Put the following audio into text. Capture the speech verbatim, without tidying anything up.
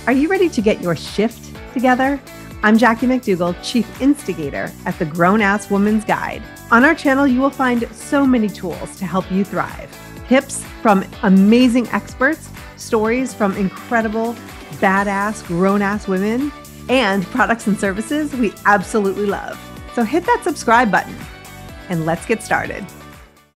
Are you ready to get your shift together? I'm Jackie McDougall, Chief Instigator at the Grown Ass Woman's Guide. On our channel, you will find so many tools to help you thrive. Tips from amazing experts, stories from incredible, badass, grown-ass women, and products and services we absolutely love. So hit that subscribe button and let's get started.